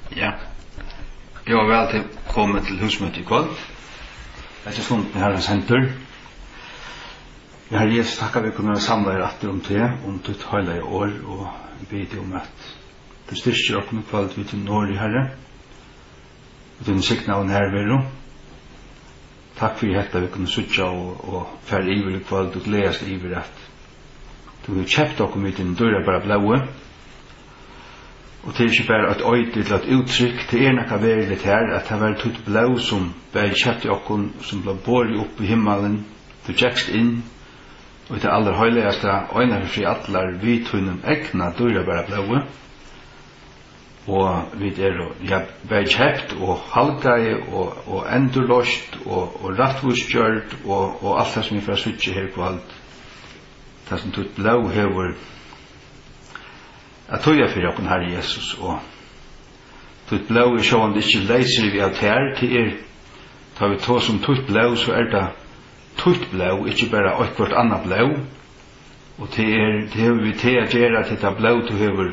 Ja. Jag var väl till kommet till husmöte ikväll. Jag är stund med Herrens händer. Jag har Jesus tackar vi kunna samla er atter om det, om ditt heilige år, og vi ber om at du styrker oss med kvalitet vi til når i Herre. Og din sikna av nærværo. Takk for dette vi kunne sutja og færre iver i kvalitet og gledes iver at du har kjøpt oss med din døra bare blaue. Og det er ikke bare et øyde til et uttrykk, det er noe veldig her, at det var tutt blau som ble kjøpt i okken, som ble båret opp i himmelen, du kjekst inn, og det aller høyligste, øyne for fri atler, vi tunnen egna døra bare blaue, og vi ble kjøpt, og halvgei, og endurløst, og rattvurskjørt, og alt det som vi får switche her på alt, det som tutt blau hever, at tøya fyrir okkur Herre Jesus, og tutt blau sjåan det ikke leiser vi alt her, tar vi tå som tutt blau, så det tutt blau, ikke bare okkvart anna blau, og det hever vi til at gjøre til det blau du hever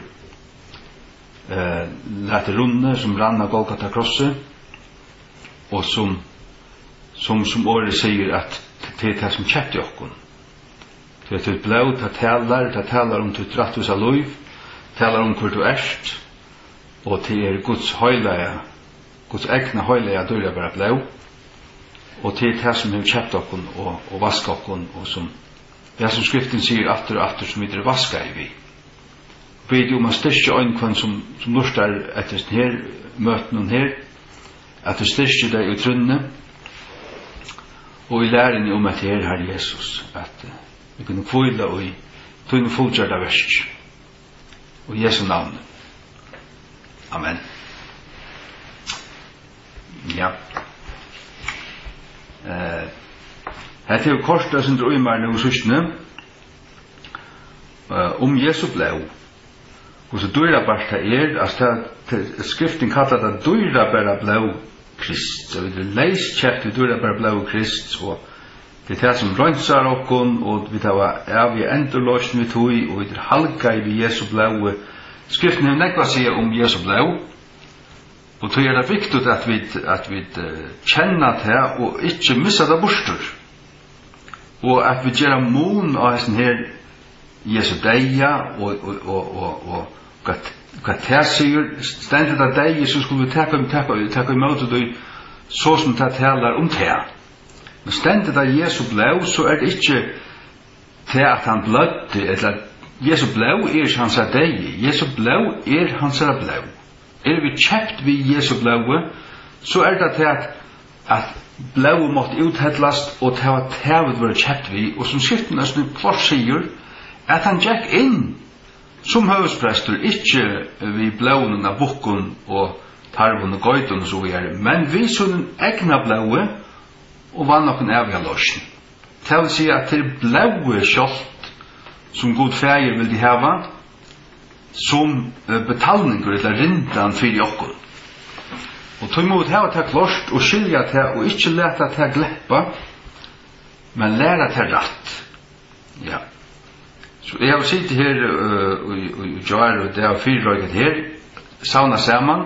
lete runde, som rann av Golgata krosset, og som året sier at det det som kjøpt i okkur. Det tutt blau, det talar om tutt rattus av loiv, talar om hvor du erst, og til Guds høyleie, Guds egna høyleie døra bare blau, og til det som har kjøpt okkon og vaska okkon, og som skriften sier atter og atter som vi vaska i vi. Vi er jo man styrke øynkvann som norstar etter her, møten her, at du styrke deg i trunne, og i læren om at her Herre Jesus, at vi kunne kvile og i tunne fullgjørda versk. Og Jesu navn. Amen. Ja. Hette er jo kortet som drar meg nå søsne om Jesu blau. Og så dyra bare det altså skriften kallar det dyra bare blau Krist. Så vi er leist kjeft vi dyra bare blau Krist, og det er det som rønsar okkon, og vi tar vi endurløsn vi tog, og vi er halga i Jesu blaue. Skriften er nekva sier om Jesu blau, og tog det viktig at vi kjenner det, og ikke missa det borster. Og at vi gjør mån av hessen her Jesu deia, og hva det sier, stendet av deia, så skulle vi takka imot det, så som det talar om det. Men stendet av Jesu blau, så det ikke til at han blødde, eller Jesu blau ikke hans deg. Jesu blau hans blau. Vi kjøpt vi Jesu blau, så det til at blau måtte uthedlast, og til at hevet var kjøpt vi, og som skriften nesten klart sier, at han gikk inn som høvesprester, ikke vi blauen av bukken og tarven og gøyten og så videre, men vi som egna blaue, og vann okken evig av lorsen. Det vil si at det blaue kjolt som god feir vil de heva som betalninger eller rindan fyrir okken. Og tog imot heva til klart og skilja til og ikke leta til gleppa, men læra til ratt. Ja. Så jeg har sittet her og gjør og det har fyrrøyget her sauna saman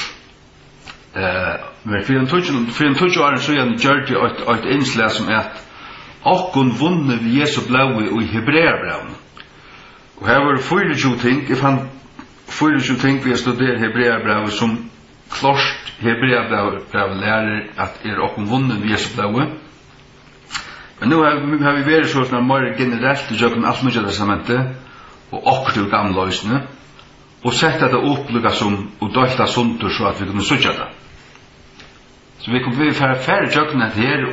men for en tøtje åren så gjør det et innslag som at okkon vunne vi Jesu blaue og i Hebreabraun. Og her var 24 ting, jeg fann 24 ting vi har studert Hebreabraun som klart Hebreabraun lærer at okkon vunne vi Jesu blaue. Men nu har vi vært sånn mer generelt i jøkken alt mye testamentet og okkur til gamløysene og sett det opplykka som og døyta sundur så at vi kunne sutja det. Så vi kommer færre jøkkenet her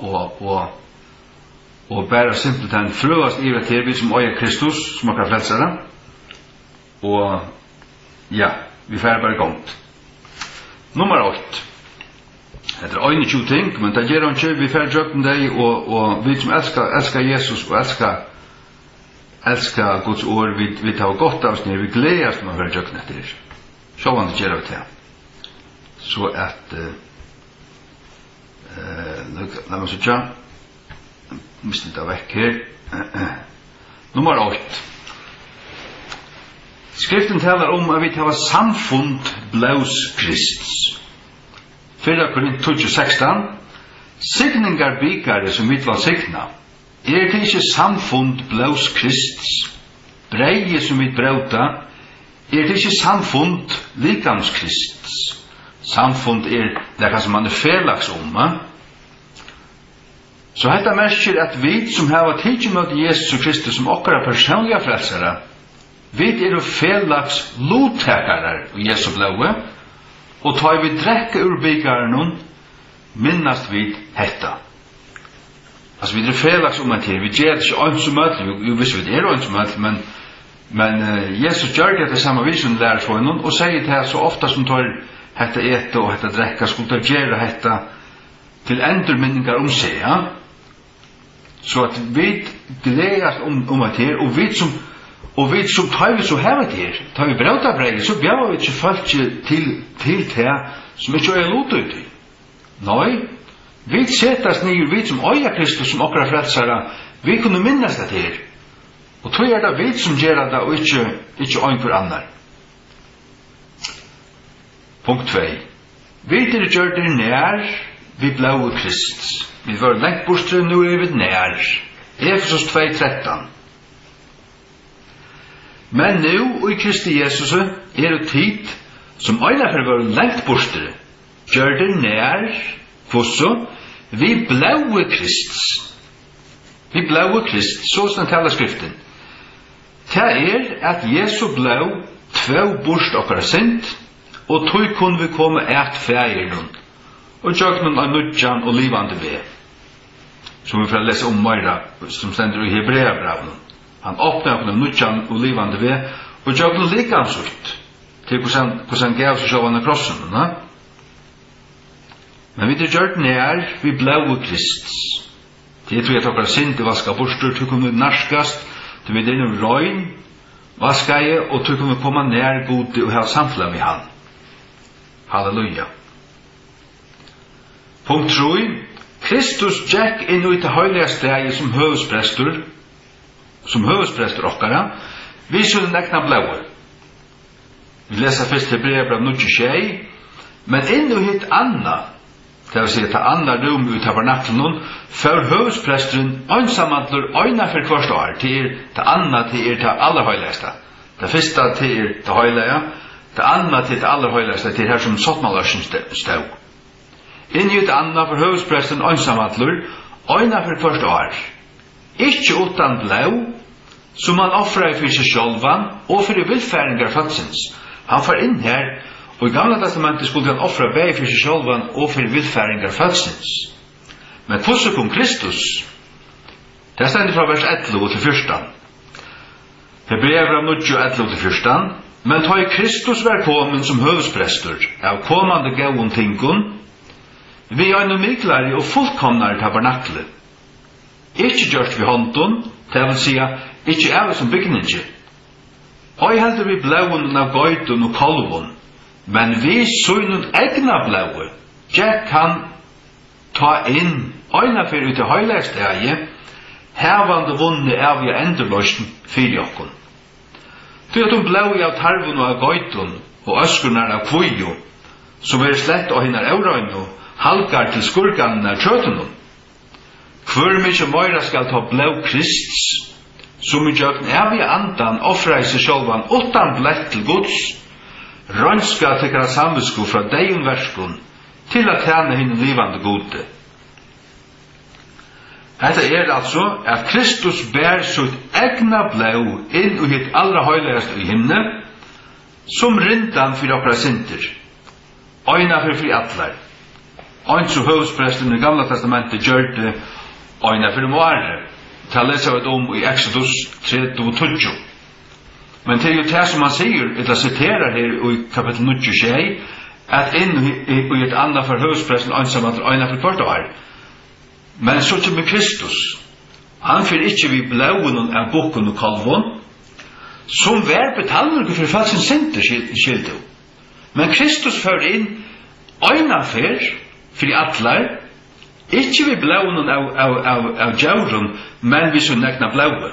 og bare simpelthen frøast i til vi som øyer Kristus som akkurat frelsere og ja, vi færre bare gongt. Nummer 8. Det er 21 ting, men det gjør han ikke, vi færre jøkken deg og vi som elskar Jesus og elskar Guds ord, vi tar godt av oss ned, vi gleder oss når vi færre jøkken etter. Så han det gjør vi til. Så at la meg så mistet det vekk her. Nummer 8. Skriften talar om att vi har samfund blaus Krists. 4 Korinth 16. Signingar bygare som vi vil signa. Det ikke samfund blaus Krists. Breie som vi brauta. Det ikke samfund likams Krists. Samfund det som man felags om. Så detta merker at vi som har tidsi mot Jesus Kristus som okkara personliga frelsere, vi felags lottekarar i Jesu blåe, og tar vi drekka ur bygaren minnast vi hetta. Altså vi felags om at vi gjør det ikke ønsomøtlig, vi visste vi det ønsomøtlig, men Jesus gjør det samme vi som lærer for noen, og sier det så ofta som tar hetta ete og hetta drekka, skulle gjøre hetta til endurminningar om seg, ja? Så at vi gleder om at her, og vi som tar vi så hevet her, tar vi brauta brei, så bjør vi ikke folk til det som ikke er lot ut i. Nei, vi setas nyer, vi som øya Kristus som okra frelsara, vi kunne minnes det her. Og tog det vi som gjør det, og ikke øynkur annar. Punkt 2. Vi gjør det nær, vi blaue Kristus. Vi var lengt bortstre, nu vi nær. Efesos 2:13. Men nu, og i Kristi Jesus, det tid, som øynefer var lengt bortstre, gjør det nær, fosso, vi blaue Kristus. Vi blaue Kristus, så som taler skriften. Det at Jesu blau, 2 borst okkara sint, og tog kunne vi komme et fægirnum, og tjøknum av nudjan og livande ved. Som vi får lese om Møyra, som stender i Hebreabraven. Han åpner opp nudjan og livande ved, og tjøknum likamsult, til hvordan gav seg sjåvande krossen. Men vi gjør det nær, vi blaue Kristus. Det tror jeg at okkara sint i vaska borster, til kunne vi narskast, til vi innom røyn, vaskaje, og til kunne vi komme nær gode og ha samfunnet med han. Halleluja. Punkt 3. Kristus gikk inn i det høylige stedet som høvesprester okkara, vi skulle nekna blaue. Vi leser først Hebreabrav 9:6, men inn i hitt anna, det vil si at anna rum ut tabernaklen, for høvespresteren øynsamantler øyna for hvert år, til det anna til det allerhøyligste. Det første til det høylige, det anna til det allerhøyligste, til her som sottmalørsen stod. Inn i det anna for høvespresteren øynsamantler øyna for hvert år. Ikke utan blau, som han offrer for seg sjølvan, og for vilfæringar fatsins. Han får inn her, og i Gamla testamentet skulle han offre begge for seg sjølvan og for vilfæringar fatsins. Men hvordan kom Kristus? Det stender fra vers 11 til 14. Hebreabrav 9:11 til 14. Men ta i Kristus var kommen som høvesprester av kommande gauon tingun, vi er no miklare og fullkomnare tabernakle. Ikke gjørst vi hånden, det vil si, ikke er som bygninger. Og jeg heldur vi blauen av gøytun og kolvun, men vi søgnun egna blaue, jeg kan ta inn øyna for ut i høylegstegi, hevande vunne av vi endurløsten fyrir okkun. Til at blaue av tarvun og av gøytun og øskunar av kvuju, som er slett og hinnar eurøynu, halkar til skurganen av kjøtunum. Hvor mykje møyra skal ta blau Krists, som i jøkken er vi andan offra i seg sjálvan utan blett til Guds, rønska tekkara samvisku fra deim verskun til at tjene hinn livande gode. Hetta altså at Kristus bær sitt egna blau inn i hitt allra høylegast i himne, som rindan fyrir okkara synder, øyna fyrir allar. Eins og høvespresten i Gamla testamentet gjør det øyna fyrir moare. Det leser vi om i Exodus 3:20. Men det er jo det som han sier, eller siterer her i kapittel 9:6, at inn i et annet for høvespresten ønsamant øyna for hvert år. Men så kommer Kristus. Han fyrir ikke vi blauen av boken og kalvun, som vær betalmer for falsens synder skildu. Men Kristus fører inn øyna for atlar, ikke vi blauen av djaurun, men vi så nekna blaue.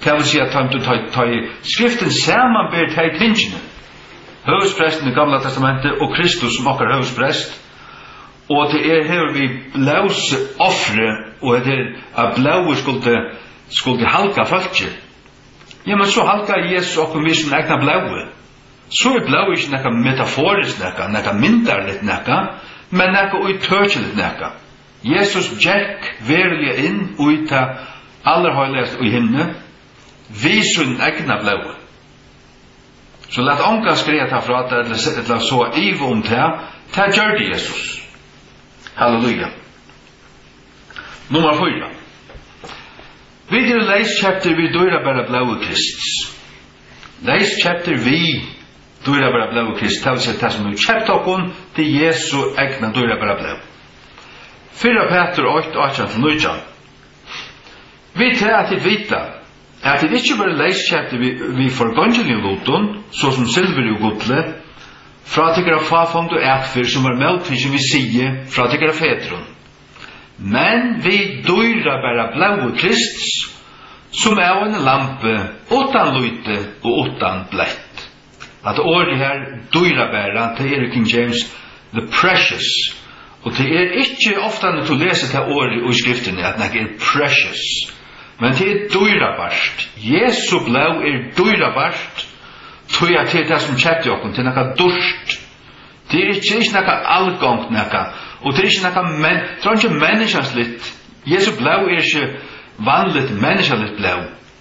Det vil si at ta skriften saman ber til tingene. Høvespresten i Gamla testamentet og Kristus som okkar høvesprest. Og det her vi blause offre, og det at blaue skulle halka folket. Ja, men så halka Jesus okkur vi som egna blaue. Så blaue ikke nekka metaforisk nekka myndarligt nekka, men nekka uittøkjeligt nekka. Jesus gjerk verilig inn ui ta allerhøyligast ui himne, vi som egna blaue. Så lat onka skreia ta fra det, eller så ivo ta gjør det Jesus. Halleluja. Nummer 4. Vi leis chapter vi døyra bara blaue Kristus. Leis chapter vi døyra bara blaue Kristus. Det vil si det som vi kjøpt okkon til Jesu egna døyra bara blaue. 4 Peter 8:8-9. Vi tar at det vita at det ikke bare leis chapter vi forgångelig luton, så som silver og godle, fra tykkara fafond og ætfyr som var meldt vi sige fra tykkara fedron. Men vi døyra bara blaue Kristus, som en lampe utan lyte og utan blett. At året her døyra bara, det King James, the precious. Og det ikke ofte når du leser det året i skriftene at det precious. Men det døyra barst. Jesu blau døyra barst, tror jeg til det som kjøpte jokken, til noe dørst. Det ikke noe allgångt noe, og det ikke noe menneskens litt. Jesu blau ikke vanligt menneskelig blau.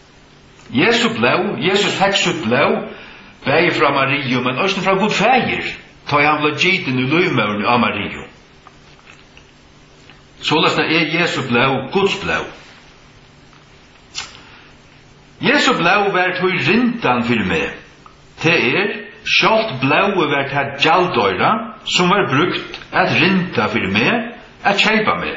Jesus fikk sitt blau, begge fra Mario, men også fra Gud feir, da han ble gitten i løymøren av Mario. Således Jesu blau Guds blau. Jesu blau var tog rintan for meg. Det sjalt blaue var til gjaldøyra som var brukt at rinta for meg, at kjeipa meg.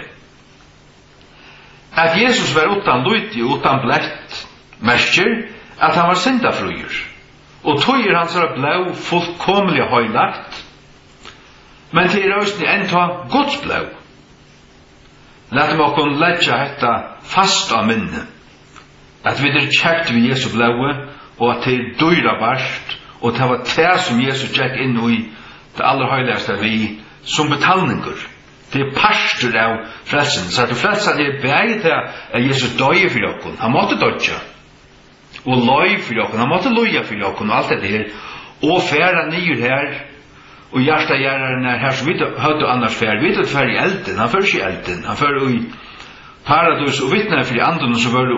At Jesus var utan lyti og utan blett merker at han var syndafruer. Og tog hans blau fullkomlig høylagt, men til røysten enda Guds blau. Lad meg okkur leggja hetta fast av minne, at vi kjekt ved Jesu blaue, og at det døyra barst, og det var det som Jesus gikk inn i det aller høyligste vi som betalninger. Det pastor av frelsen. Så at frelsen begge til at Jesus døye for dere. Han måtte dødja. Og løy for dere. Han måtte løye for dere og alt det her. Og færa nyer her. Og hjertegjerren her som vi høyde annars fær. Vi høyde fær i elden. Han før ikke i elden. Han før i paradis og vittner for de andre som var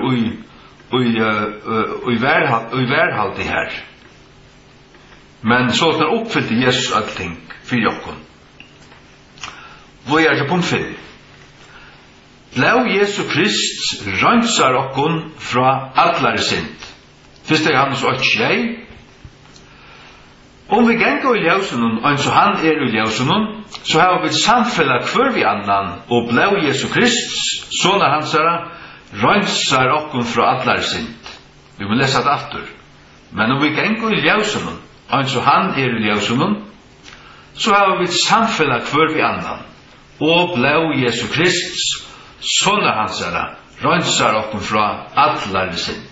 i værhalde her. Men så at han oppfylte Jesus allting for dere. Hvor til punkt 5. Blau Jesu Krist rønsar okkon fra allare synd. Fyrst Johannes 8:6. Om vi gengar i ljøsunnen, og så han i ljøsunnen, så har vi samfella hver vi annan, og blau Jesu Krist, sånne hansara, rønsar okkon fra allare synd. Vi må lesa det aftur. Men om vi gengar i ljøsunnen, og så han i ljøsunnen, så har vi samfella hver vi annan, og blau Jesu Krist, sånne hansara, rønsar okkon fra allare synd.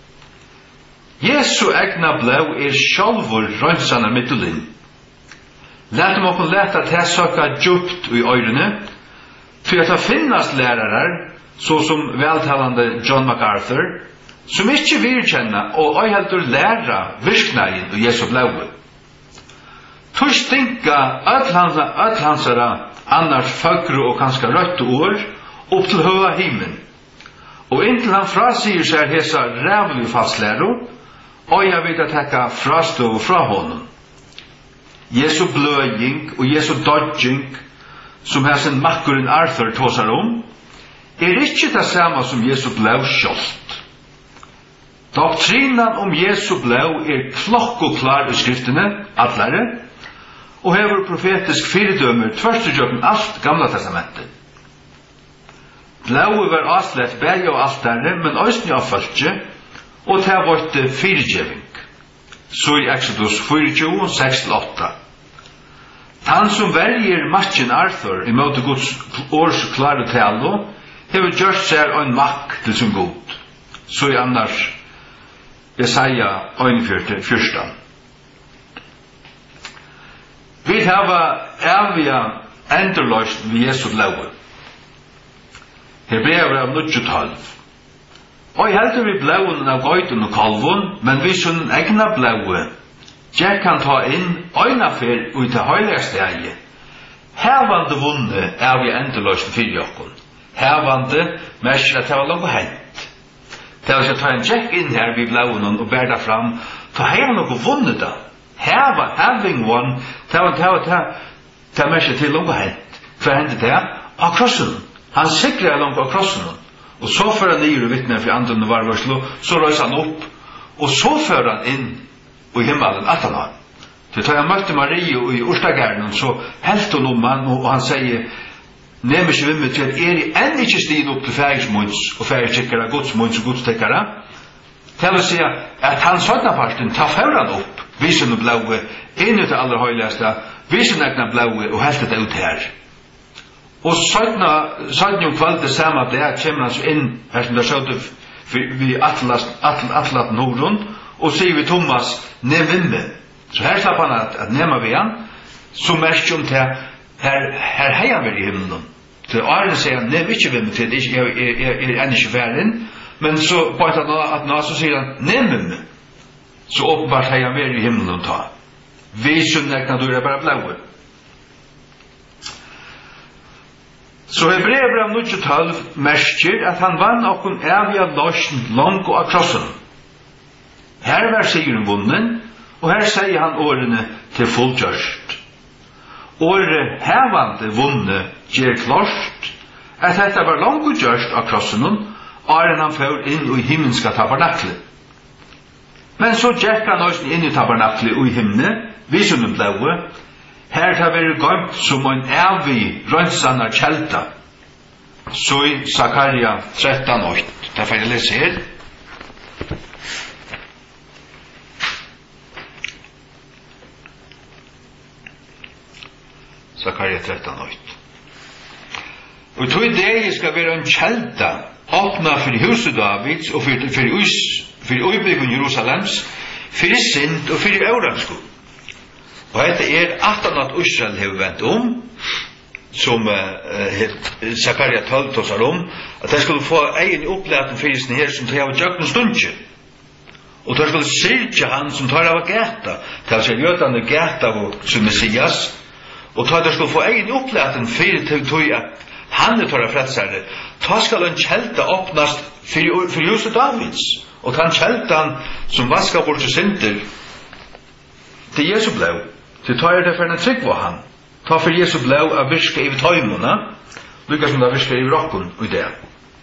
Jesu egna blau sjálvur rønsana middulinn. Lætum okkon leta til søkka djupt i øyrene, for at det finnast lærarar, så som veltalande John MacArthur, som ikkje virkjenna og øyheldur læra virknægin og Jesu blau. Tog stinka öll hansara annars fagru og kanska røttu år opp til høga himen. Og inntil han frasier seg hesa rævlig fastlæro, og jeg vil tekka frastøv fra honom. Jesu bløying og Jesu dodging, som hesen makkurin Arthur tåsar om, ikkje det samme som Jesu blau skjolt. Doktrinan om Jesu blau klokkoklar i skriftene, allare, og hever profetisk fyrdømer tvørstudjøkken alt Gamla testamentet. Blaue var avslett bæg og altare, men òsni av fölkje, og det har vært fyrtjeving. Så i Exodus 24, 6-8. Han som velger matchen Arthur i måte Guds års klare talo, hever gjort seg en makk til sin god. Så i annars Jesaja 41:14. Vi hava evige endurløst ved Jesu blod. Hebreer av 9:12. Og heldur vi blåen av gøyten og kalvun, men vi sunn egna blåe, jeg kan ta inn øynafer ut til høyligste eie. Hervande vunne er vi endurløst fyrir okkon. Hervande merker at det var langt hent. Det var ikke ta en jack inn her vi blåen og bæra fram, ta heim noe vunnet da. Having one, det merker til langt hent. Hva hendet det? Av krossen. Han sikrer langt av krossen. Og så fører han ned i vittnen for andre varvarslo, så røyser han opp, og så fører han inn i himmelen at han har. Det tar jeg møtte Marie i Orstagärden, så helt hun om han, og han sier, nemmer ikke vimmet til at enn ikke stigen opp til færingsmunds, og færingskikkere, godsmunds og godstekkere. Til å si at han sødnaparten tar fører han opp, viser noe blåe, inn til aller høyligste, viser nekna blåe, og helt det ut her. Og sødna kvalitet samme det kommer han så inn her som det skjøtte vi atlat Norden og sier vi Thomas nevimme. Så her slapp han at nema vi han så merker om til her heier vi i himmelen. Til Arne sier han nev ikke vimme til jeg enn ikke verden men så på at nå så sier han nevimme. Så åpenbart heier vi i himmelen ta. Vi sunnekna du er bare blaue. Så Hebreer av 9:12 merker at han vann okkom evige løsjen langt av krossen. Her var sigeren vunnen, og her sier han årene til fullgjørst. Året hevande vunne gjør klart at dette var langt gjørst av krossen, åren han fører inn i himmelska tabernaklet. Men så gikk han også inn i tabernaklet og i himmelen, vi som blåe, her tar vi gømt som en evig rønsanar kjelta. Så i Zakaria 13:8. Det får jeg lese her. Zakaria 13:8. Og tog det skal være en kjelta åpna for huset Davids og for øyebyggen Jerusalems, for synd og for øvransko. Og dette 18 at Israel har vendt som Zakaria 12 tåsar at de skulle få egen opplevelse for sin her som tar av jøkken stundje. Og de skulle syrke han som tar av gæta, til seg jødene gæta som Messias, og de skulle få egen opplevelse for at han tar av frelsere. Da skal en kjelta åpnast for huset Davids, og den kjeltan som vaskar bort til synder, til Jesu blod. Til tar det for en trygg var han. Ta for Jesu blod av virke i tøymona, lukka som det virke i rokken og i det.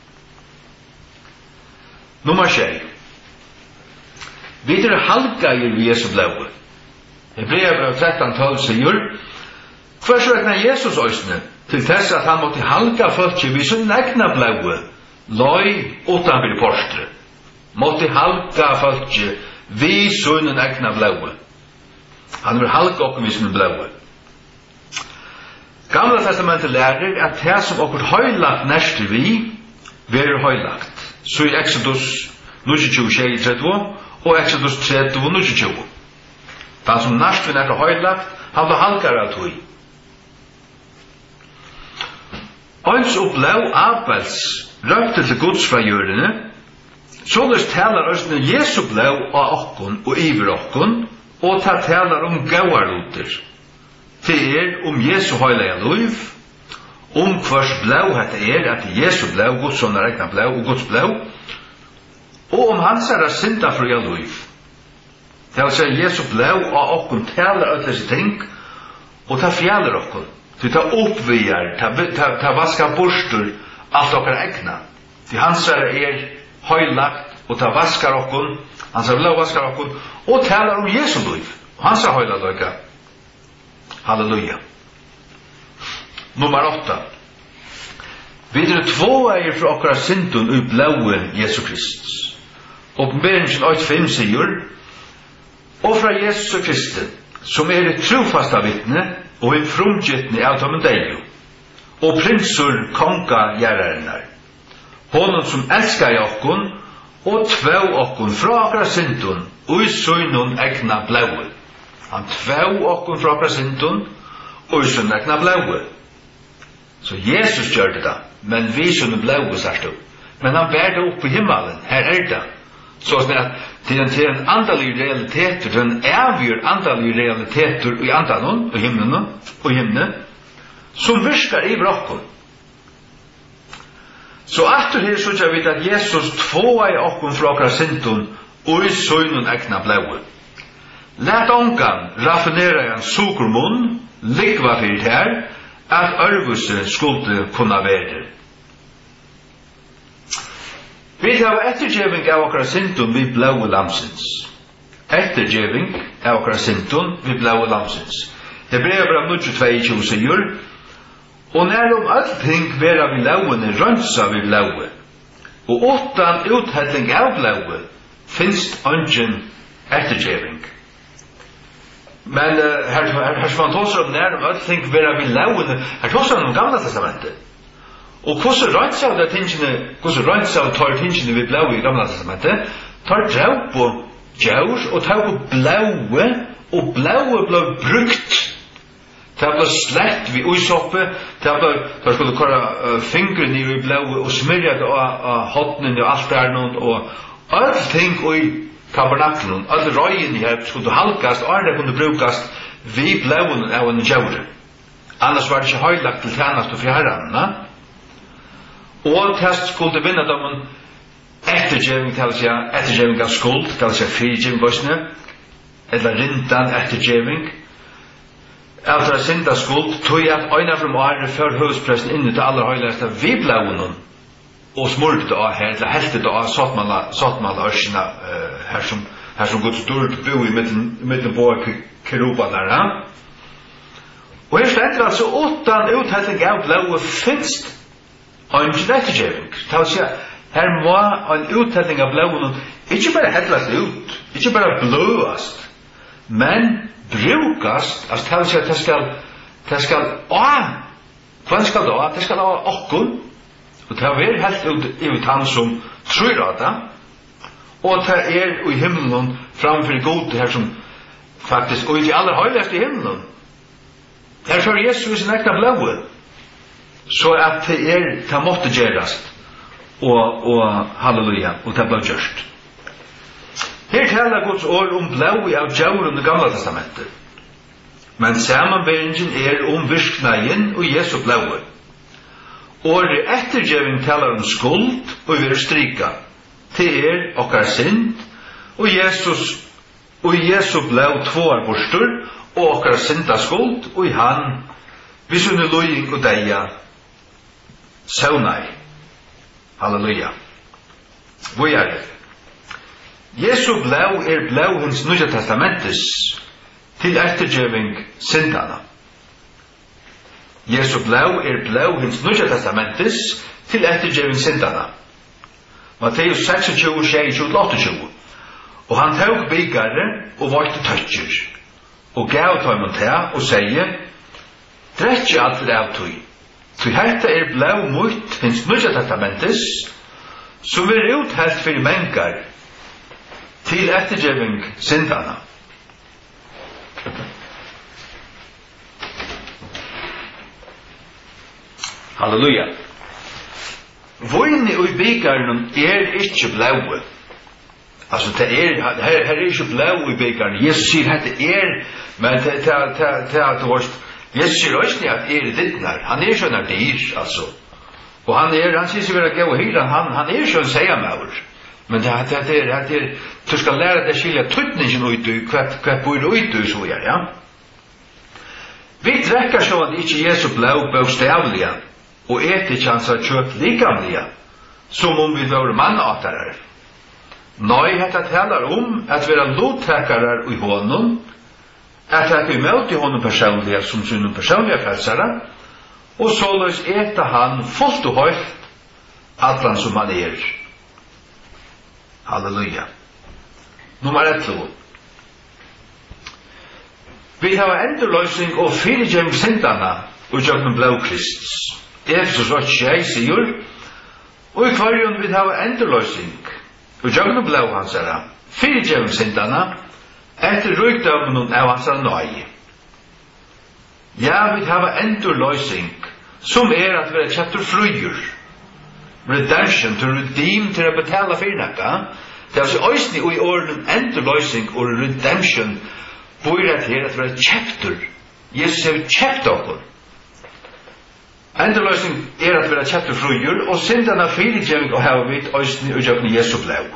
Nummer 6. Videre halvgeier vi Jesu blod. Hebreer 13:12 sier, hver så ekna Jesus øysene, til tess at han måtte halga folk vi sin egna blod, løy utanfor postre. Måtte halga folk vi sin egna blod. Han vil halka okkur vi sin blod. Gamla testamentet lærer at det som okkur høylagt nærst vi, verer høylagt. Så i Exodus 29:30 og Exodus 30:29. Den som nærst vi nærst høylagt, han vil halka av tog. Eins og blå Abels røpte til Guds fra hjørene, således taler østene Jesu blå av okkon og iver okkon, og ta taler gauarluter. Det Jesu høylega liv, hvers blå hette at Jesu blå, Guds sånne regna blå og Guds blå, og hans synda fria liv. Det vil si Jesu blå av okkon taler ødlese ting, og ta fjaller okkon. Du tar oppvier, ta vaska borstur, alt okkar egna. Til hans høylagt, og ta vaskar okkon, hans blå vaskar okkon, og talar Jesu liv, og hans høyla. Halleluja. Nummer 8. Videre 2 fra okkara syndun i blåe Jesu Kristus. Åpenberingen 8:5 sier, og fra Jesus Kristus, som et trofasta vittne, og en frumgittne av dem deio, og prinsur konga gjerrarinnar. Honom som elskar i okkon, og tvau okkun fra akra syndun, og i søgnun egna blaue. Han tvau okkun fra akra syndun, og i søgnun egna blaue. Så Jesus gjør det da, men vi søgnun blaue, sagt du. Men han bär det upp i himmelen, här det. Så att det är en andlig realitet, det är en avgjord andlig realitet i andan och himlen, som virkar i brokken. Så efter det så jag vet att Jesus tvåa i okkun fra okra syndun och i søgnun egna blaue. Lät ongan raffinera en sukermun, likva fyrir her, at örvuse skulle kunna være. Vi har ettergeving av okra syndun vid blaue lamsins. Ettergeving av okra syndun vid blaue lamsins. Hebreerbrevet 22 sier, og når allting vera vid lauene rønsa vid blaue, og åttan uthelling av blaue, finst ungen ettergeving. Men her som han tåser om når allting vera vid lauene, her tåser han om gamla testamentet. Og hvordan rønsa av tar tingene vi blaue i gamla testamentet, tar drau på djaur, og tar på blaue, og blaue ble brukt. Det ble slett vid uisoppe, det skulle kåre fingre ned i blaue, og smyrja det av hotnen og alt der noen, og alt ting i tabernaklen, alle røyene her skulle halkast, og det kunne brukast vid blauen av en djaur. Annars var det ikke høylagt til tjenest og fjærene, og test skulle vinna dem ettergeving til å si ettergeving av skuld, til å si frigiving bøsne, eller rindan ettergeving, efter å synda skuld, tog at øyna fra året før høvdspressen inne til aller høyligste vi blaunen, og smurte av her, eller helte det av sattmala ørsina, her som Guds dårlig bo i midten på keruba der. Og her stender altså åttan uthelling av blaue finst ungen ettergeving. Det vil si, her må en uttelling av blauen ikke bare hellast ut, ikke bare blåast, men brukast, altså det vil si at det skal hva skal det av? Det skal av okkun, og det er helt ut i han som tror av det, og det i himmelen framfor god her som faktisk, og i de aller høyligste i himmelen, her får Jesus sin ekna blaue, så at det måtte gjerast og halleluja og det ble gjørst. Her taler Guds ord om blaui av djauren i gamla testamentet, men samanberingin om virknaien og Jesu blaui. Året ettergeving taler om skuld og vi strika til okkar synd og Jesu blau tvåar borstur og okkar synda skuld og i han vi sunne loying og deia saunai. Halleluja. Hvor det? Jesu blau blau hins Nýja testamentis til ettergeving syndana. Jesu blau blau hins Nýja testamentis til ettergeving syndana. Matteus 26, 28. Og han tok bygare og valgte tøtjer, og gav tøymon til og sier, drekje alt av tøy. Så hetta blau mot hins Nýja testamentis, som uthelt fyrir mengar til ettergeving syndana. Halleluja. Vojni og bygaren ikkje blaue. Altså, her ikkje blau i bygaren. Jesus sier hette men Jesus sier også at dittnar. Han sånn dyr, altså. Og han sier seg vera gau hyran, han sånn seiamaur. Men du skal lære deg skilja tøytningen ut i hva bor ut i så ja. Vi drekkar så at ikkje Jesu blau bokstavliga, og ikke hans kjøtt likamliga, som om vi var mannatarar. Nei, hetta talar at vera lottrekkarar i honom, at vi møter honom personliga som sin personliga frelsara, og såleis han fullt og høyt atlan som han Halleluja. Nummer 11. Vi har endurløysing og fyrirgjeng syndana og jøgnen blau Kristus. Efesus 8 sier, og i kvarjon vi har endurløysing og jøgnu blau hansara, fyrirgjevum syndana, etter rykdømmen av hansara nøye. Ja, vi hava endurløysing, som at vi kjøptur frujur. Redemption, to redeem, til å betala fyrir nekka. Det er altså òsni og i åren endurløysing og redemption, bor at vi kjøptur. Jesus har kjøpt okkur. Endurløysing at vi kjøptur frujur, og syndana fyrirgjeving og hava vi òsni og jøgnu Jesu blau.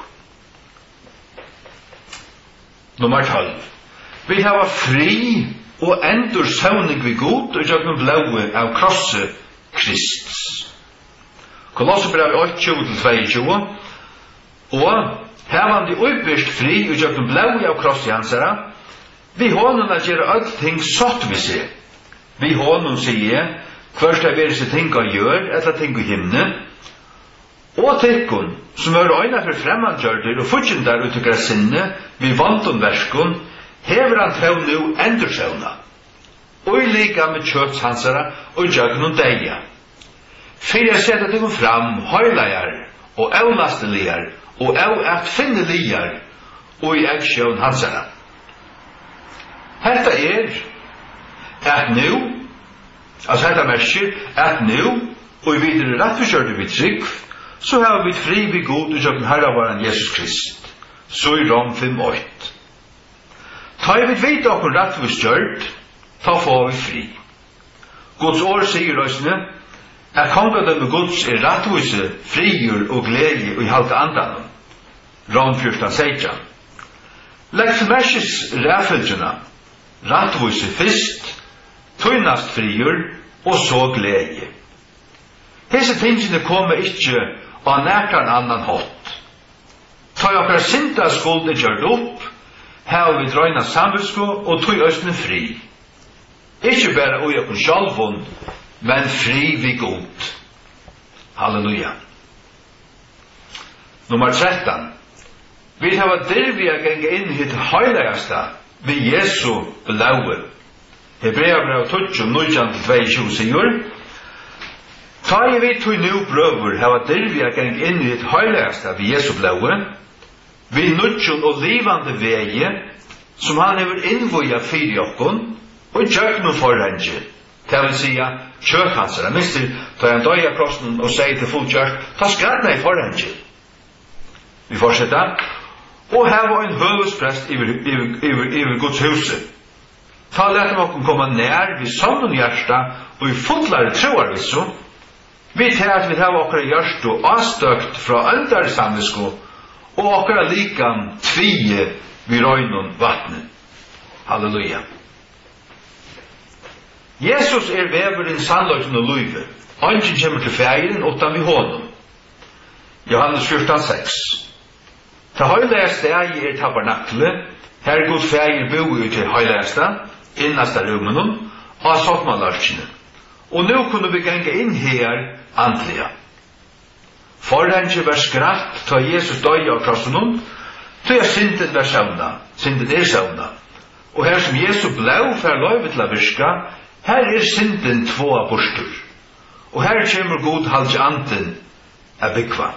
Nummer 12. Vi hava fri og endur søvning vi god og jøgnu blaue av krosse Kristus. Kolossebrev 8:22 og hevandi uppbyrst fri og jøgnu blaue av krosse hansara, vi honum at gjøre alt ting satt vi se. Vi honum sier, hverst er veri seg ting av gjør, etter ting av himne, og tikkun, som er øyna for fremmandgjørder og fortjendar uttrykkar sinne, vi vantum verskun, hever han tau nu endursøvna, og i lika med kjøts hansara og jøgnum deia. Fyrir jeg seta tikkun fram, høylajar, og evnastelijar, og evatfinnelijar, og i eggsjøvn hansara. Hetta at nu, altså hetta merskir, at nu, og i videre rettforskjørte vi trygg, så har vi fri vi god og jøkken herravaren Jesus Krist. Så i Rom 5:8. Ta vi vite okkur rettforskjørt, ta får vi fri. Guds år sier røysene, at kongadømme Guds rettvise, frigjør og glede og i halte andan. Rom 14:16. Legg til merskis ræfelsjena, rettvise fyrst, tøynast frigjør og så glede. Hese tingene kommer ikke av nekran annan hot. Ta okkar synda skuld gjørt opp, her vi drøyna samvetsko og tøy østene fri. Ikke bare ui okkar sjálfun, men fri vi god. Halleluja. Nummer 13. Vi hava dirvia geng inn hitt høylegasta vi Jesu blaue. Hebreabrev 12:19-22 sier, ta I vi tog nu brøver hava dirvia geng inn i et høylegasta vi Jesu blaue, vi nudjon og livande veie, som han hever innvoja fyri okkon, og jøgnu forrenge. Det vil sija, kjøkhansara, mister, ta han døya krossen og sier til fullt kjøk, ta skratna I forrenge. Vi fortsetta, og her var en høvesprest iver Guds huset. Ta lette okkon komma nær vi somnun hjärsta og I fotlare troarvisso, vi til at vi har okkara hjärstu avstøkt fra andare samvisko og okkara likan tvie vi røynun vatne. Halleluja. Jesus veverin sannløyten og luive. Angen kommer til feiren utan vi honum. Johannes 14:6. Ta høylegasta stegi tabernakle, her god feir boi til høylegasta, innasta rummenum, og sottmalarskene. Og nu kunne vi genge inn her andliga. Forhenge var skratt ta Jesus døy av krossenum, til synden var søvna, synden søvna. Og her som Jesu blau for løyve til å virka, her synden två borstur. Og her kommer god halvt anden a byggva.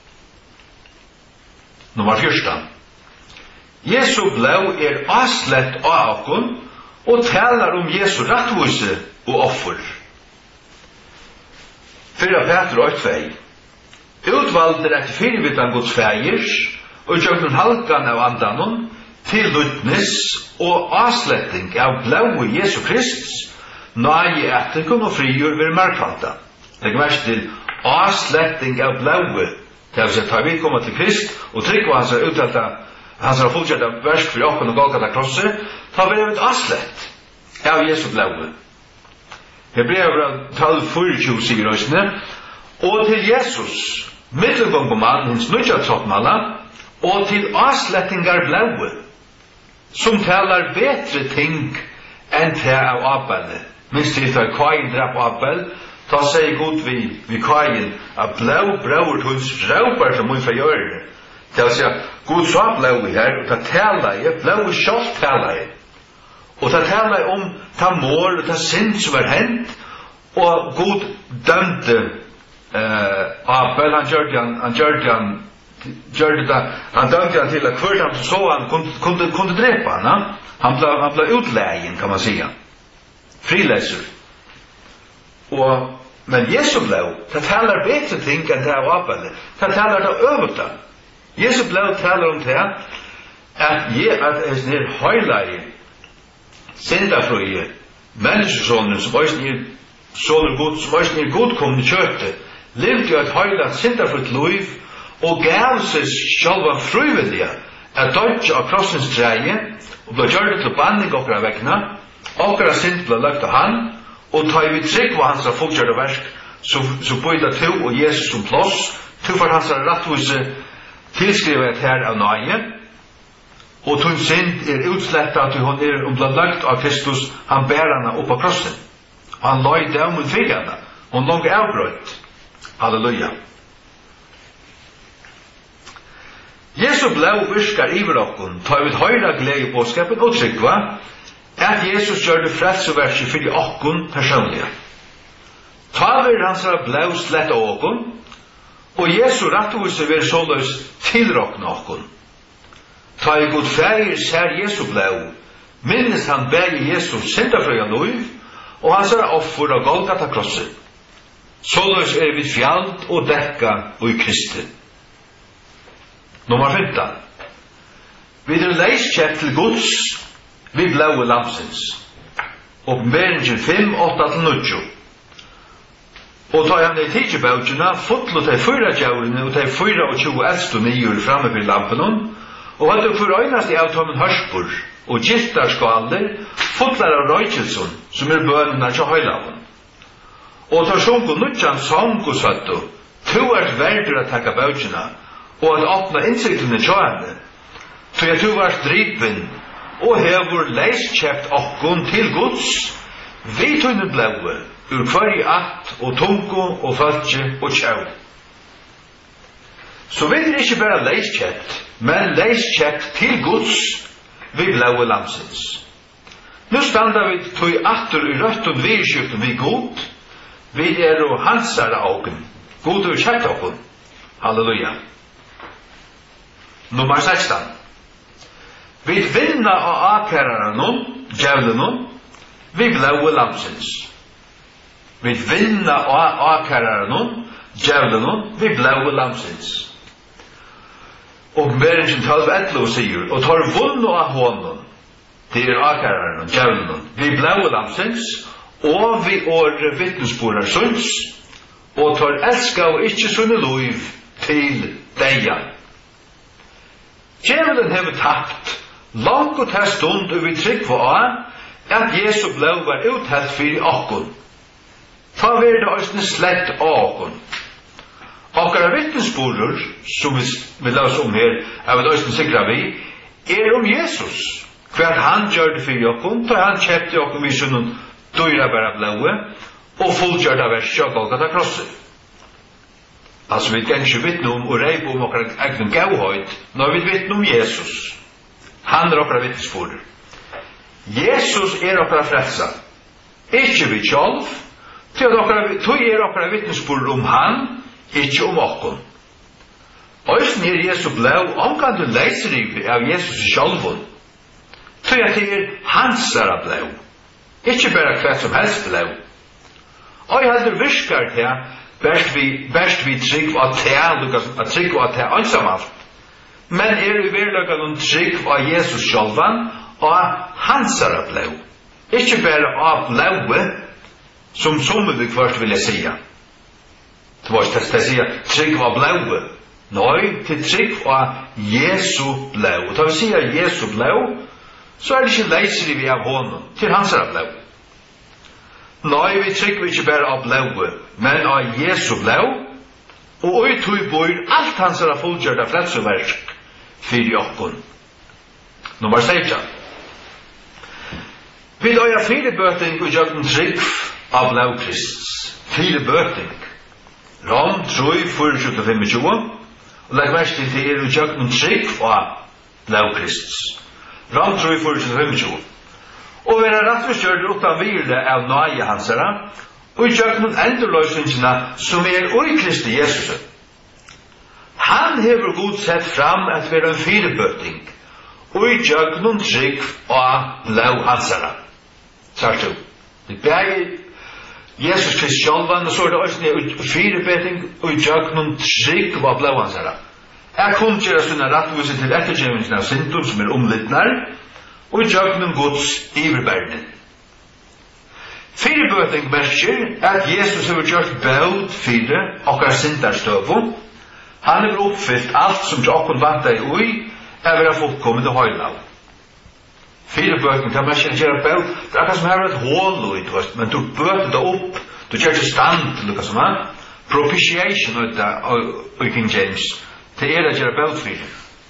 Nummer 14. Jesu blau aslett av okkon, og talar Jesu rettvise og offer. 4 Peter 8:2. Utvalder etter fyrirvitan Guds fægers, og jøgnun halkan av andanon, til lutnis og asletting av blaue Jesu Krist, nøye etterkon og frigjør vir markvalda. Legg mest til asletting av blaue, det vil si ta vi komma til Krist, og tryggva hans uttalta, hans har fulltjent av versk for okken og galkata krosse, ta vi et aslett av Jesu blaue. Hebreabrev 12:24 sier ossene, og til Jesus, middelgångbomann, hins nudja trottmala, og til aslettingar blaue, som talar betre ting enn det av Abel. Minst til for Kain drap Abel, ta sier god vi Kain, at blau braur hos raupar som mun forgjør det. Det vil si at god sa blau her, og ta talar i, blau sjalt talar i. Og ta talar om ta mål og ta synd som hent, og god dømte Abel, han gjør han gjorde det, han dömde han till att kvart han så han kunde drepa han. Han blev utlägen kan man säga. Friläser. Men Jesus blev, det talar bättre ting än det här Abel. Det talar det överta. Jesus blev talar om det att en här höjlare syndafröje människosonen som är sonen god, som är godkommande köttet, levde ett höjlat syndafröjt liv och gav sig själva frivilliga att dödja av krossens träge och blev gjort till banning och vägna. Åkara synd blev lagt av han och tar vi trygg vad hans fortsatta verk så böjda to och Jesus som plås to för hans rättvise tillskrivet här av nöje och tog synd utslättat hon blev lagt av Kristus han bär henne upp på krossen och han lade dem mot väggarna hon låg avbröt. Halleluja. Jesus blev virkar iver okkun, tar vi høyra glede bådskapen og tryggva, at Jesus gjør det frelseverset for okkun personlige. Ta vi hans blev slett av okkun, og Jesu rettvise vil såleis tilråkne okkun. Ta i god feir ser Jesu blev, minnes han bæg Jesus syndafrøya liv, og hans offer av Golgata krosset. Såleis vi fjalt og dekka og i Kristi. Nummer 15. Vi leiskjent til Guds vi blaue lamsens. Åpenberingen 5, 8-9. Og ta han i tidsjebautjena, fotlo de 4 djaurene og de 24 eldste nyer framme ved lampen og hadde for øynast i avtommen hørspor og giltarskaler fotlar av røykjelsen som bønene til høylaven. Og ta sjunko nutjan sang og sattu, to verdur at taka bautjena og at åpna innsiktene tjående, så jeg tog var dripen, og hever leiskjøpt okkon til Guds, vi tøyne blaue, ur kvar att og tungo og falske og tjau. Så vi ikke bare leiskjøpt, men leiskjøpt til Guds, vi blaue lamsens. Nu standa vi tøy atter i røtten virkjøpten vi god, vi jo hansare augen, god og kjøpt okkon. Halleluja. Nummer 16. Vi vinna av akæraren, djævlen, vi blaue lamsens. Vi vinna av akæraren, djævlen, vi blaue lamsens. Åpenberingen 12:11 sier, og tar vunno av hånden, det akæraren, djævlen, vi blaue lamsens, og vi åre vittnesborar sunds, og tar elska og ikkje sunne loiv til deia. Djevelen hever tapt, langt og til stund og vi trygg på at Jesu blod var uthelt for okkon. Ta ver det òsne slett av okkon. Okkara vittnesborer, som vi las om her, av et òsne sikra vi, om Jesus. Hver han gjør det for okkon, ta han kjepte okkon vi sunnen dyra bæra blod, og fullgjør det verset og Golgata krosset. Altså vi kan ikke vittne om og reip om okkar egen gauhøyd når vi vittne om Jesus. Han okkara vittnesborer. Jesus okkara frelsa. Ikke vi sjálv, til okkara vittnesborer om han, ikke om okkon. Øysen Jesu blau omkandu leisriv av Jesus sjálvun. Til at hansara blau. Ikke bare hva som helst blau. Og jeg heldur virkar til best vi trygg og trygg og til ansamalt. Men i verlagan trygg av Jesus sjálvan og hansara blau. Ikke bare av blaue, som vi først vil sige. Det var ikke til å sige trygg av blaue. Nei, til trygg av Jesu blau. Og da vi sier Jesu blau, så det ikke leiser vi av hånden til hansara blau. Nei, vi trykker ikke bare av blaue, men av Jesu blau, og i tog bor alt hans er fullgjørda frelseverk for okkon. Nummer 16. Vi døya 4 bøting og gjøkken trygg av blau Kristus. 4 bøting. Rom 3, 24-25, og legg mest til det og gjøkken trygg av blau Kristus. Rom 3, 24-25. Og vi rettvisgjør utan virle av nøye hansara, og i kjøkken endurløsningene som ui Kristi Jesus. Han hever god sett fram at være en firebøting, og i jøgnun trygg og blau hansara. Sagt du. Det begge Jesus Krist sjálvan, og så det også en firebøting, og i jøgnun trygg og blau hansara. Jeg kunne gjøre sånne rettvise til ettergjøvingen av syndom som omlittnar, og i jøgnun gods iverbærning. Firebøting merker at Jesus har gjort bød fire okkar syndarstøvu. Han har oppfyllt alt som jokken vant deg ui, er vera fullkommen og høylav. Firebøting, det merker at gjøre bød, det akkurat som her et hål ui, men du bøter det opp, du gjør til stand til lukka som han. Propitiation og King James, det at gjøre bød fire.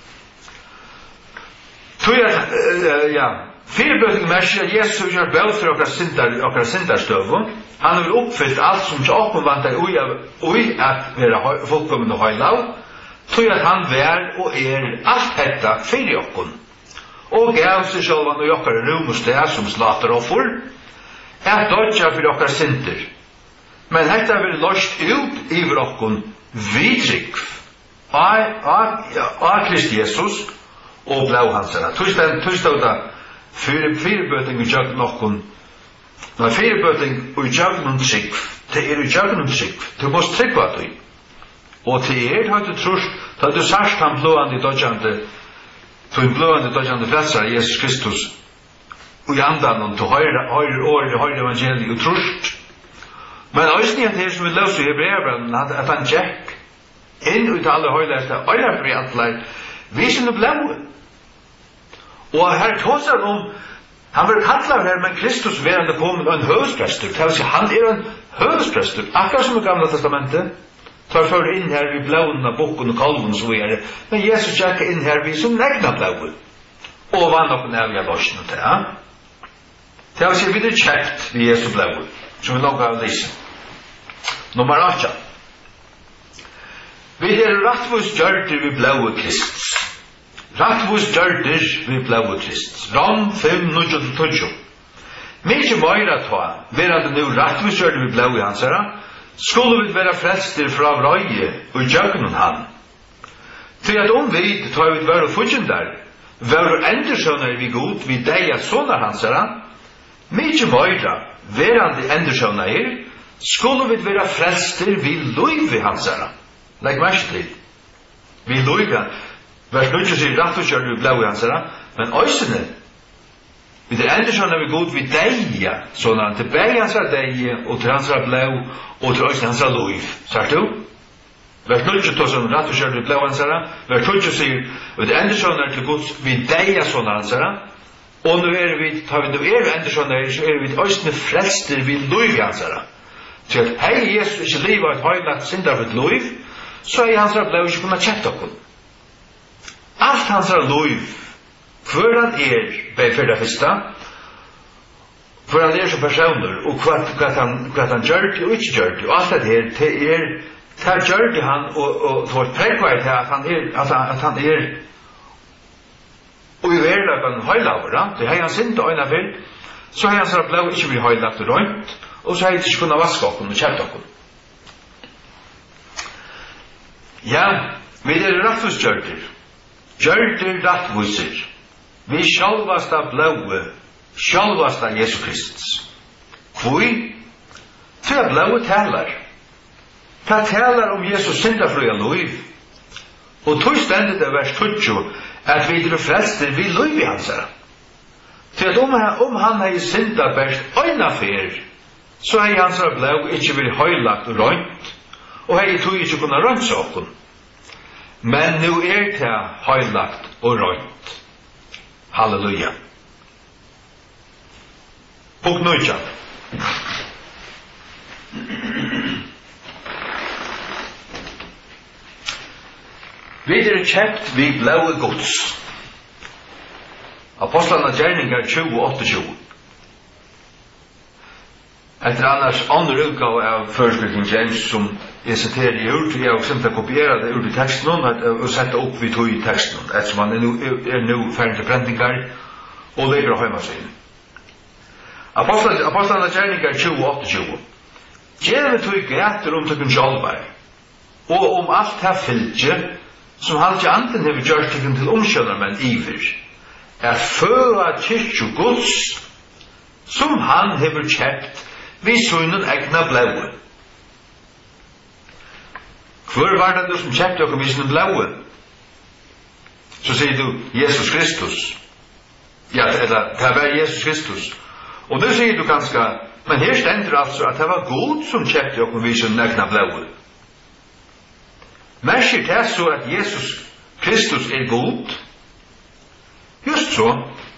Firebøting merker at Jesus har gjort bød for okkar syndarstøvu. Han har oppfyllt alt som jokken vant deg ui at vera fullkommen og høylav, tog at han vær og alt dette fyrir jokken. Og gav seg sjálvan og okkar rum og sted som slater offer, dodja fyrir okkar synder. Men dette vil løst ut iver okkon vidrygg av Krist Jesus og blau hansara. Tog da firebøting i jøkken okkon, firebøting og i jøkken trygg, det i jøkken trygg, du måst tryggva du. Og til har du trus, da du sørst han blåande dodjande frelsar Jesus Kristus, og i andan og til høyre evangeliet og trust. Men også at det som vi løs i Hebreabrennen, at han tjekk inn ut alle høyleiste, øyler atle, vi som er blå. Og her tåser han vil kalla her, men Kristus verande kommet en høvesprester. Det vil si, han en høvesprester, akkurat som i Gamla Testamentet. Tar for inn her vi blauen av bokken og kalven så vi men Jesus tjekker inn her vi som negna blauen. Og vann oppen av jeg løsene til, ja? Det vil si, vi kjekt vi Jesus blauen, som vi langt av å lise. Nummer 8. Vi rattvus gjørter vi blaue Kristus. Rattvus gjørter vi blaue Kristus. Rom 5:9-12. Mykje meira ta, verande nu rattvus gjørter vi blaue hansara, skulle vi være frelster fra røye og jøgnen han. Til at vi tar vi være fudgjendar, være endersjønner vi god, vi deia sånne hansara, mykje meira, verande endersjønner skulle vi være frelster vi løyve hansara. Legg merke til. Vi løyve, vers 9 sier rattvusgjør vi blå hansara, men øysene, vi endersjønner vi god, vi deia sånne han, til begge hansara deie, og til hansara blå, og til øysene hansara løyv. Sagt du? Vers 9 tar som rattvusgjør vi blå hansara, vers 20 sier, vi endersjønner til god, vi deia sånne hansara, og nå vi, tar vi nå endersjønner, så vi øysene frelster vi løyve hansara. Så at hei Jesus ikke livet et høylagt synder for et løyv, så hansara blå ikke kunne kjekt okkur. Alt hansara løyv, hver han bei fyrir fyrsta, hver han som personer, og hva han gjørte og ikke gjørte, og alt det her, det gjørte han, og det var prekveit at han og i verlagan høylavra, det hei han sint og øyna vel, så hei han så blei ikke bli høylagt og røynt, og så hei han ikke kunna vaska okkur og kjert okkur. Ja, vi rattvusgjørter, gjørter rattvusir, vi sjálvasta blaue, sjálvasta Jesu Kristus. Hvor? Til at blaue talar. Det talar Jesus syndafrøya løyv. Og tog stendet det vers 20, at vi frelster vi løyv i hansara. Til at han hei synda bæst øyna fyr, så hei hansara blau ikkje vil høylagt og røynt, og hei tog ikkje kunna røynt sokon. Men nu det høylagt og røynt. Halleluja. Punkt 9. Vi kjent vi blaue gods. Apostlarna gjerningar 20:28. Etter annars andre utgave av King James som jeg siterer i ord, jeg har også kopieret det ord i teksten og sette opp vi tog i teksten, ettersom han nå ferdig til brendingar og lever av heimasiden. Apostlarna gjerningar 20:28. Gjerne tog gæter om tøkken sjalvar, og om alt her fylgje, som halvt anden hever gjort tikkun til omkjønarmenn iver, føa kyrkju Guds, som han hever kjæpt vi sønnen egna blaue. Hvor var det du som kjæpte okkur vi sønnen blaue? Så sier du Jesus Kristus. Ja, eller det var Jesus Kristus. Og nu sier du ganske, men her stender altså at det var Gud som kjæpte okkur vi sønnen egna blaue. Merker det så at Jesus Kristus God? Just så.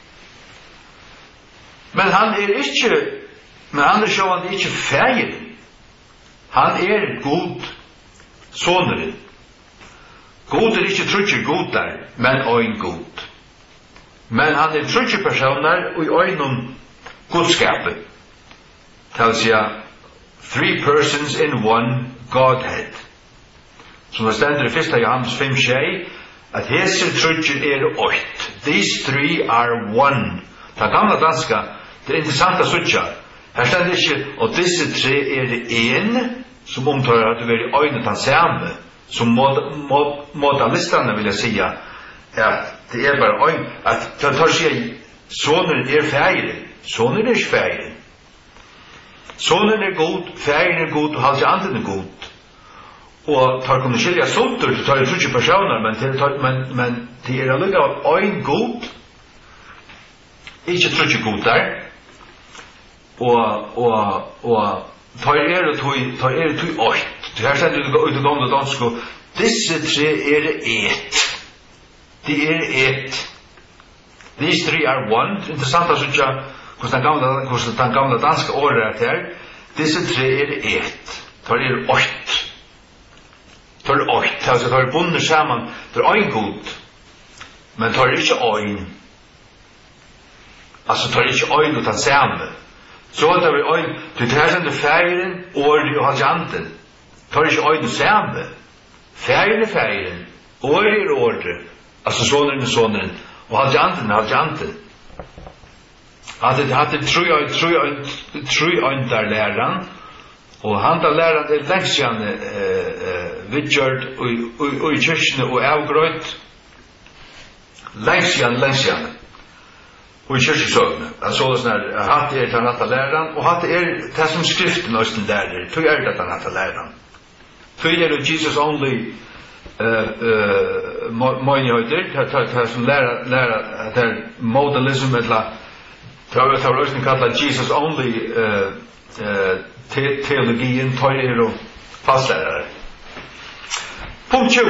Men han er sjåvand ikke fægir. Han god soneren. God ikke trutjer god der, men øyn god. Men han trutjer personer og i øynum godskapet. Det vil sige, 3 persons in one Godhead. Som det stender i 1. Johannes 5:6, at hese trutjer 8. These 3 are one. Det gamla danska, det interessante sutja. Her stender ikke, og disse 3 en, som omtaler at det er i øynet han samme, som modalistene vil jeg si, at det er bare øyne, at det tar seg, sonen fægeren. Sonen ikke fægeren. Sonen god, fægeren god, og halvt anden god. Og tar kunne skilja solter, det tar 30 personer, men det er alluga øyn god, ikke 30 god der, og tar tog 8. Det her sender du ut i gamle dansko, disse 3 ett. De ett. These 3 are one. Interessant at synes jeg, hvordan den gamle danske året her, disse 3 ett. Tar 8. Tar 8, altså tar bundet sammen, det er god, men tar ikke øyn. Altså tar ikke øyn utan samme. Så tar vi øyn, det her sender fægeren, året og halvjanten. Tar ikke øyn samme. Fægeren, året, altså soneren, og halvjanten. Hadde tru øyn der læreren, og han der læreren lengsjane vidgjørt og i kyrkene og avgrøyt lengsjane og i kyrkesøvne. Han så det sånn her, hatt den hatt læreren, og hatt det som skriften også lærer, tog det den hatt læreren. Tog det Jesus only møgnehøyder, det som lærer, det er modalism, eller det var også kallet Jesus only teologien, tøyer og fastlærere. Punkt 20.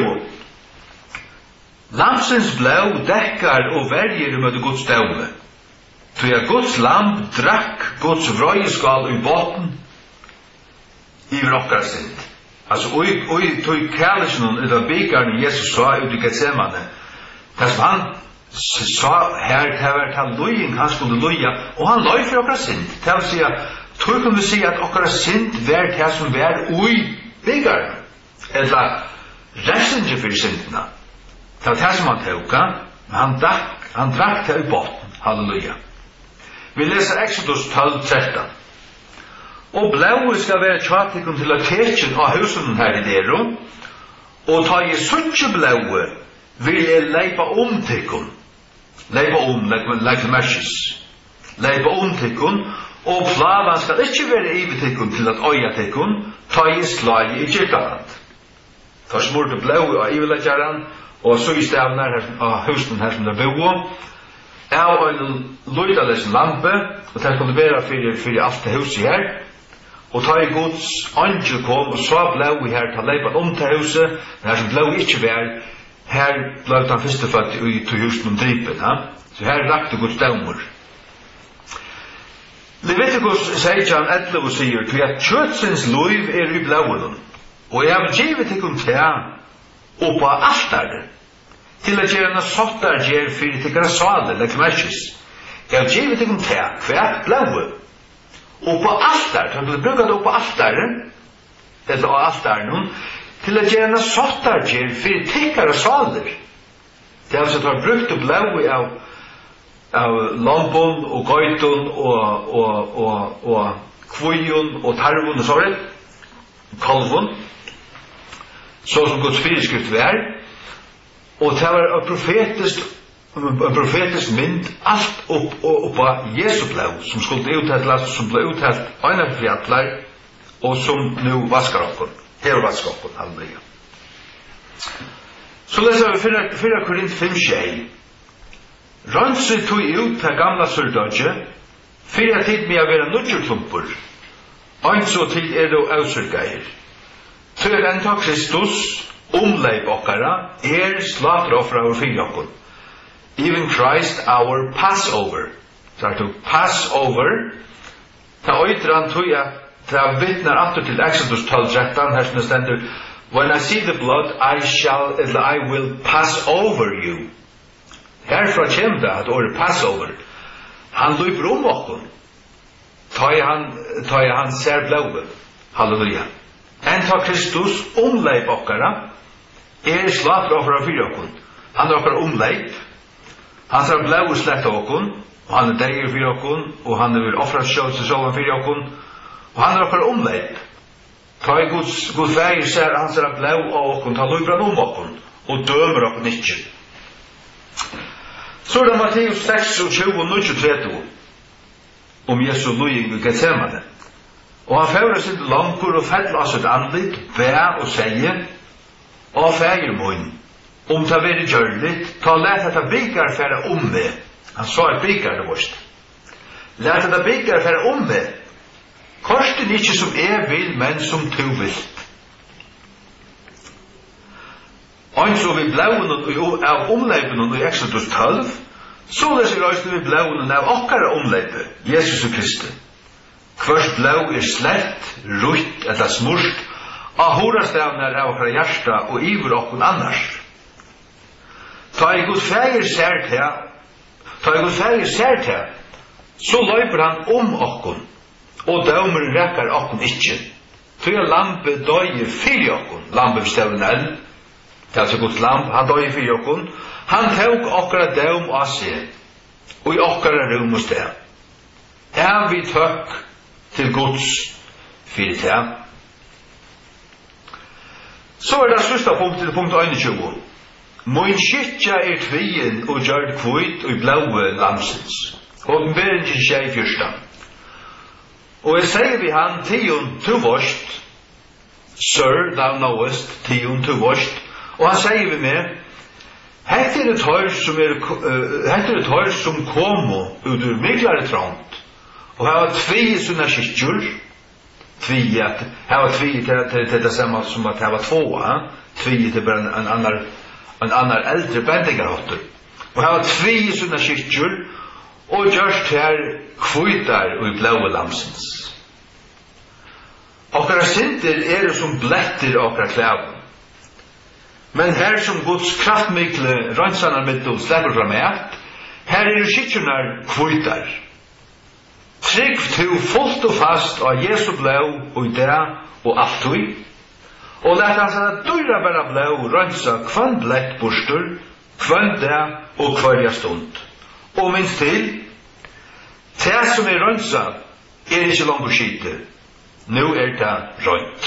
Lamsens blau dekkar og verger med Guds støvne. Tøy at Guds lamp drakk Guds vrøyeskal i båten i vrokkarsind. Altså, tøy kærlesjonen eller byggarne Jesus sa ut i Getsemane, det som han sa her, det var til løying, han skulle løya, og han løy for okkarsind. Det vil si tror kan vi si at okkara synd vær det som vær ui byggarne, eller resten for syndene. Det var det som han tauka, men han drakk det i botten. Halleluja. Vi leser Exodus 12:13. Og blaue skal være tjatikken til at tekjen av husen her i dero, og ta i suttje blaue, vil jeg leipa tikkun. Leipa like meshes. Leipa tikkun, og plavan skal ikke være ivetikkun til at øya tikkun, ta i slag i kyrkaland. Ta smurte blaue av ivelegjaran, og så i stavnar av husen her som det bo, av en løydalesen lampe, og det kunne være for alt det huset her, og ta i Guds angel kom, og så blaue her, ta leipan til huset, men her som blaue ikke var, her blaue han førstefødt til husen dripen, så her rakte Guds daumur. Leviticus 16:11 sier, til at kjøtsins løyv i blauen, og jeg har givet tikkum til oppa altare, til at gjerne sottar gjer fyrir tikkara sale, like meshes. Jeg har givet tikkum til hver blaue, oppa altare, til at bruka det oppa altare, eller av altare, til at gjerne sottar gjer fyrir tikkara sale. Det er altså at han brukte blaue av lampon og gøyton og kvøyon og tarvon og sånt, kalvon, så som Guds fyreskrift var, Og det var en profetisk mynd alt upp av Jesu blod, som skulle uttalt, som ble uttalt øyne for fjallar, og som nu vaskar okkon. Her vaskar okkon, halleluja. Så leser vi 4 Korint 5:6. Rønset tog ut til gamla surdødje, fyrir tid med å være nudgerklumpur, eins og tid du avsurgeir. Til enda Kristus, omleip okkara, slatra over fyrir okkon. Even Christ our Passover. Så to pass over, ta øytran tog jeg, ta vittnar atter til Exodus 12:13, her som stendur, when I see the blood, I will pass over you. Herfra kjem det at året Passover. Han løyper okkon. Ta han ser blodet. Halleluja. Enta Kristus omleip okkara, slatra over fyrir okkon. Han okkara omleip. Han tar blod slett okkon, og han deir fyrir okkon, og han vil offra sjål fyrir okkon, og han okkara omleip. Ta i Gud feir ser han ser blod av okkon, ta løyper han okkon, og dømer okkon ikkje. Så det Matteus 6:20-30 om Jesu løying i Getsemane. Og han fører sitt lampur og fell av sitt andlit, bæ og seie, og feir munn. Om det var gjørligt, ta let at det bygger færre med. Han sa et bygger det vorst. Let at det bygger færre med. Korsten ikke som vil, men som tu vil. Og så vi blauen av omleipen i Exodus 12, så leser vi vi blauen av okkara omleipen, Jesus og Kristi. Kvørst blau slett, rutt eller smurst, av horastavner av okkara hjärsta og iver okkon annars. Ta i Gud feir ser til, så løyper han okkon, og dømeren rekkar okkon ikkje. Tøy lampe døye fyrir okkon, lampe bestavlen eld, det er altså Guds lamp, han døye fyrir okkon, han tåg okkara døm av seg, og i okkara rum og sted. Her vi tøk til Guds fyrir til. Så det sørste punktet, punkt 21. Moin skittja tvien og gjørd kvitt og blaue lamsens. Åpenberingen 24. Og jeg sier vi han, tion to vorst, Sir, thou knowest, tion to vorst, og han sier vi med, hette det tøyr som komo ut ur miklare trångt, og her var tvi sunna skittjur, her var tvi til det samme som at her var två, tvi til bare en annan eldre bendingarhåttur. Og her var tvi sunna skittjur, og gjørst her kvitar og i blaue lamsens. Okkara synder som blettir okkara klæven. Men her som Guds kraftmikle rønsanar middel slipper fra meg, her skittjurnar kvitar. Trygg to fullt og fast av Jesu blau og i det og alltid, og let han sånn at dyra bare blau rønsa kvann blett borstur, kvann det og kvarja stund. Og minst til, det som rønsa ikke langt skite, nå det rønt.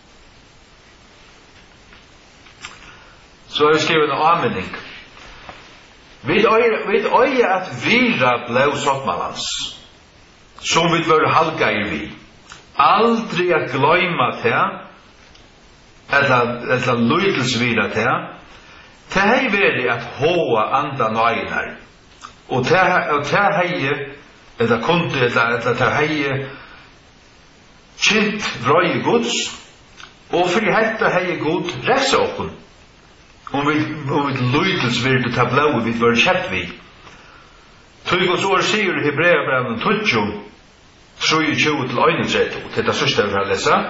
Så har vi skrevet en anmelding. Vi øye at vira blau sottmalans, som vi bør halga i vi. Aldri at gløyma til, eller lydelsvira til, det hei veri at hoa andan nøynar. Og det hei, eller kunde, eller det hei, kjent vrøy Guds, og for hetta hei Gud resa okkun. Om vi lydelsvira til blau vi bør kjent vi. Tryggos år sier i Hebreabrevnen 20, 23-31, til det sørste vi har lesa.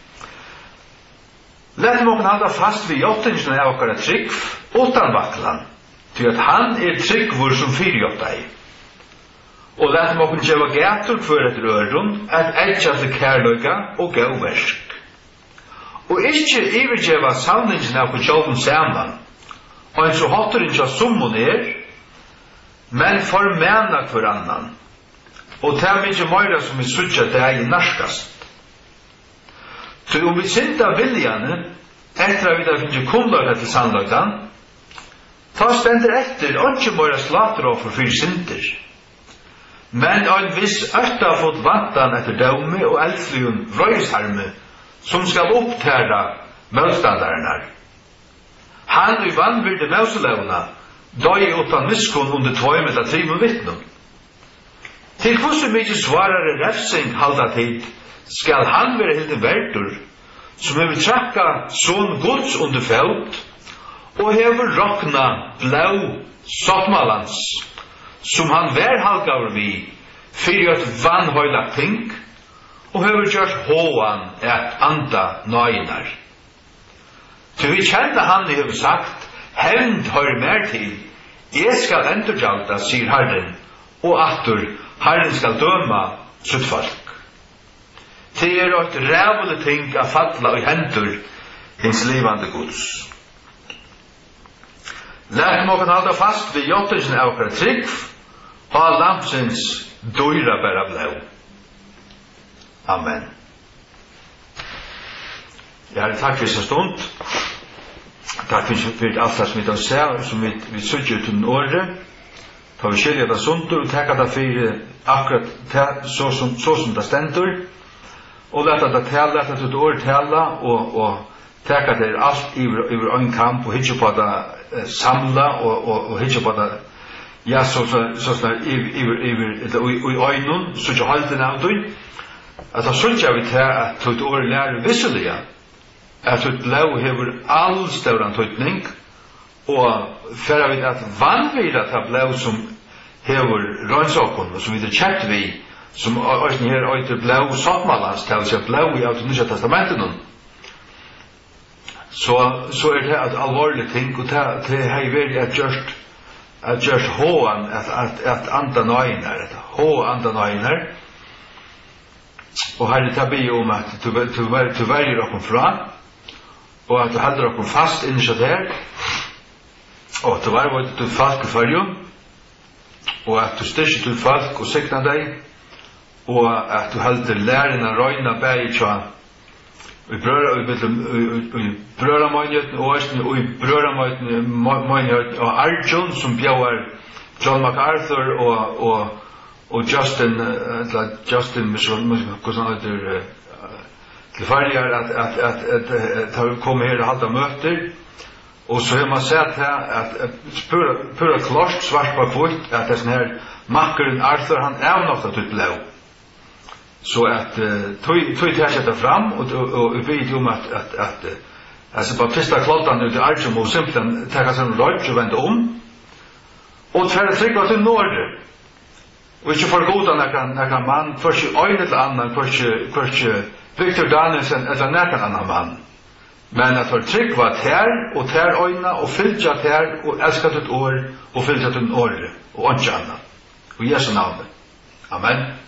Lett må man halda fast vid jottingen av okkara trygg, utan vaklan, til at han tryggvur som fyrjotta i. Og lett må man gjeva gatur for et rørum, at eitja til kærløyga og gauversk. Og ikkje ivergjeva samlingen av kjolden saman, og en så hotterin kja summun men formena hver annan. Og det mykje meira som vi sutja det i narskast. Så om vi synda viljane, etter at vi da finner kumløyda til sannløydan, Ta stender etter, ikke bare slateroffer for synder. Men en viss fått vantan etter døme og eldsligen vrøysarme, som skal opptæra motstandarna. Han i vanvirde mauselevna, døy utan miskunn under 2 eller 3 vittnen. Til hvordan mykje svarare refsing halda tid, skal han være hilden verdur, som hever trakka sånn gods under felt, og hever rokna blau sottmalans, som han verhalgaver vi, fyrir et vannhøylagt ting, og hever gjort håan et anda nøynar. Til vi kjenner han hever sagt, hevnd høyre mer til, jeg skal endurgjalda, sier Herren, og atur, Herren skal døma sitt folk. Det et rævlig ting a falla i hendur hins livande gods. Lær må kan halda fast ved jottelsen av okra trygg og lampsins døyra bæra blau. Amen. Takk for så stund. Takk for alt det som vi da ser, som vi sørger til den året. Ta vi skilja det sundur og tekka det for akkurat så som det stendur. Og leta det tala, leta det år tala, og tekka det alt iver en kamp, og hitje på det samla, og hitje på det, ja, sånn i øynun, så ikke halden av det, at da sørger vi til at det år lærer visselig, at det blau hever all stauran tøytning, og fyrir vi at vanvira det blau som hever røynsåkon, og som vi kjert vi, som øyne her øyter blau sottmalans, til å si blau i av det Nye Testamentet. Så det et alvorlig ting, og det har vært at gjørt håan, at anda nøyner, et hå anda nøyner, og her er det be om at du velger dere fra, og at du holder dere fast innskjøtt her, og at du var til folk i følgen, og at du styrker til folk og sikner deg, og at du heldur lærina røyna bæg i brøramøynjøtten og i brøramøynjøtten og Arjun som bjauar John MacArthur og Justin hvordan han heter til farger at kom her og halda møter og så har man sett her at pura klart svart på kvitt at det sånn her makkeren Arthur han avnokta ut blau. Så at tog det fram og vi vet om at altså bare pista kloddan ut i Arjum og simpelthen tekka seg en røyt og vende og tverre trygg til Norge og ikke for god nekkan mann først i øyne til annan først Victor Danielsen eller nekkan annan mann men at for trygg var ter og ter øyne og fylltja ter og elskat ut år og fylltja til året og ikke annan og Jesu navn. Amen.